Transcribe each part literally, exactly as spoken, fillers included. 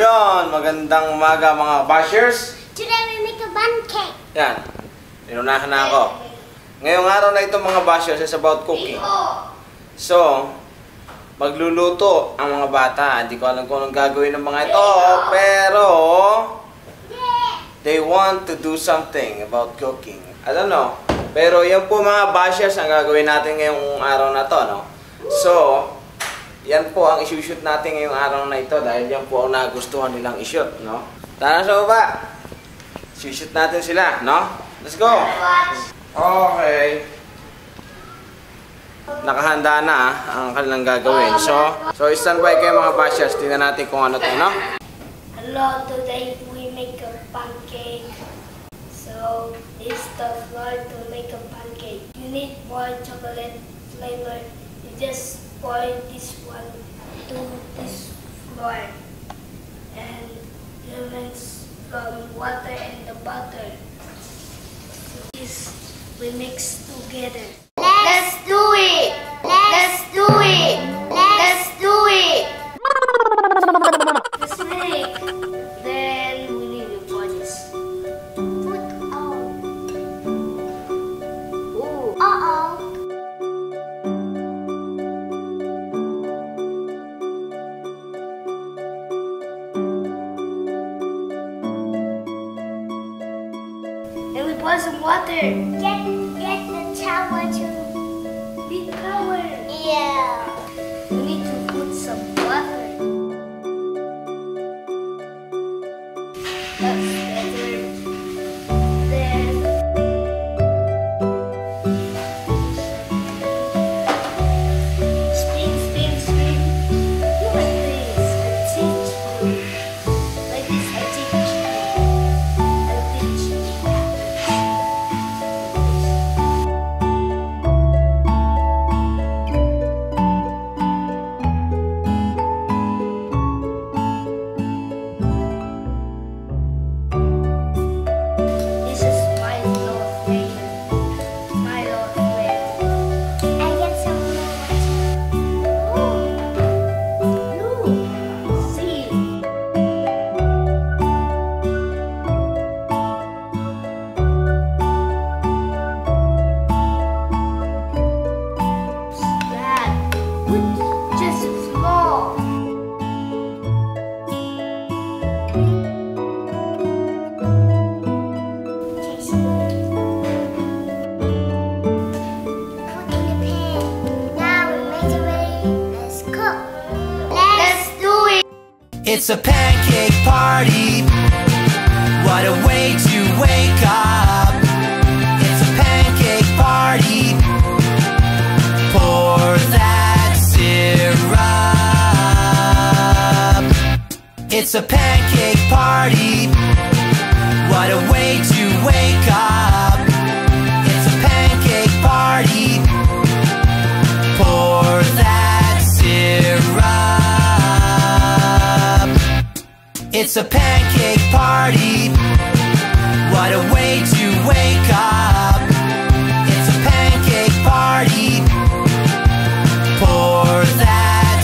Yon, magandang umaga mga bashers. Today we make a pancake. Yan, inunahan na ako. Ngayong araw na ito mga bashers is about cooking. So, magluluto ang mga bata. Hindi ko alam kung anong gagawin ng mga ito, pero they want to do something about cooking. I don't know. Pero yan po mga bashers ang gagawin natin ngayong araw na to, no? So, yan po ang isushoot natin ngayong araw na ito dahil yan po ang nagustuhan nilang ishoot, no? Tara sa baba. Isushoot natin sila, no? Let's go! Okay. Nakahanda na ang kanilang gagawin. So, so stand by kayo mga bashers. Tingnan natin kung ano to, no? Hello, today we make a pancake. So, this is the flour to make a pancake. You need more chocolate flavor. You just pour this one to this flour and you mix from water and the butter. So this we mix together. Let's do it! Let's do it! Let's do it! Let's make. Then we need to pour this. Put on. Ooh. Uh-oh. And we pour some water. Get, get the shower to be power. Yeah. We need to put some water. That's better. Then spin, spin, spin. You like this. I teach you. Like this, I teach you. I teach you. This is my love flavor. My love flavor. I get some more. Oh, look, see. That with just small. It's a pancake party. What a way to wake up. It's a pancake party. Pour that syrup. It's a pancake party. What a way to wake up. It's a pancake party. Pour that syrup. It's a pancake party. What a way to wake up. It's a pancake party. Pour that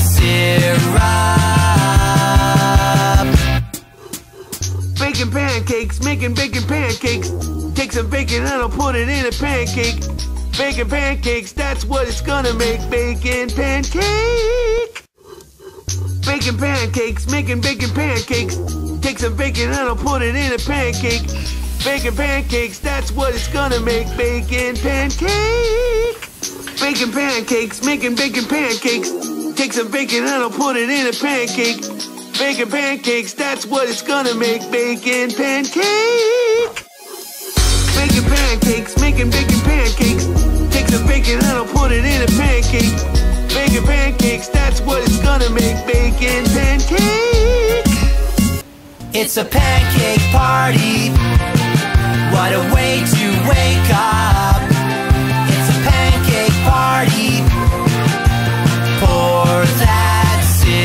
syrup. Baking pancakes, making bacon pancakes. Take some bacon and I'll put it in a pancake. Baking pancakes, that's what it's gonna make. Bacon pancake. Baking pancakes, making bacon pancakes. Take some bacon and I'll put it in a pancake. Baking pancakes, that's what it's gonna make. Bacon pancake. Baking pancakes, making bacon pancakes. Take some bacon and I'll put it in a pancake. Baking pancakes, that's what it's gonna make. Bacon pancake. Baking pancakes, making bacon pancakes. Take some bacon and I'll put it in a pancake. Baking pancakes, that's what it's gonna make. Bacon pancake. It's a pancake party. What a way to wake up. It's a pancake party. Pour that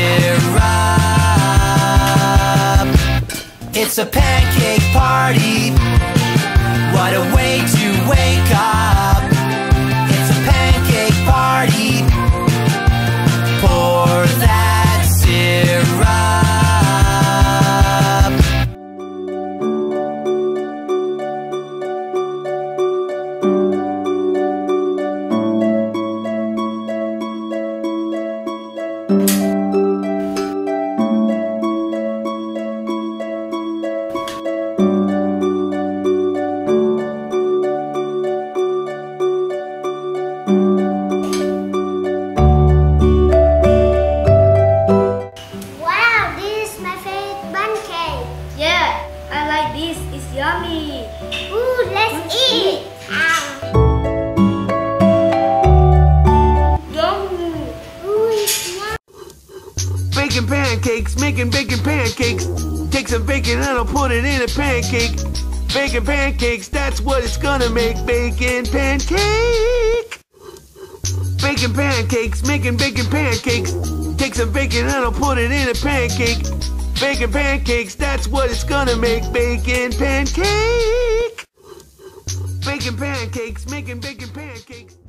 syrup. It's a pancake party. What a way to wake up. It's a pancake party. Pour that syrup. Wow, this is my favorite pancake. Yeah, I like this. It's yummy. Ooh, let's eat. Yummy. Ooh, it's yummy. Baking pancakes, making bacon pancakes. Take some bacon and I'll put it in a pancake. Baking pancakes, that's what it's gonna make. Bacon pancake. Baking pancakes, making bacon pancakes. Take some bacon and I'll put it in a pancake. Baking pancakes, that's what it's gonna make. Bacon pancake. Baking pancakes, making bacon pancakes.